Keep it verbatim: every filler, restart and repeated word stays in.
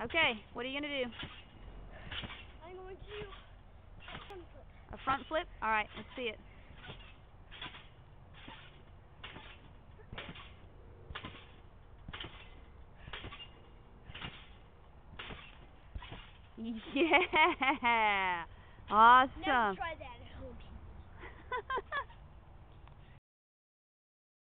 Okay, what are you going to do? I'm going to do a front flip. A front flip? Alright, let's see it. Yeah! Awesome! Never try that.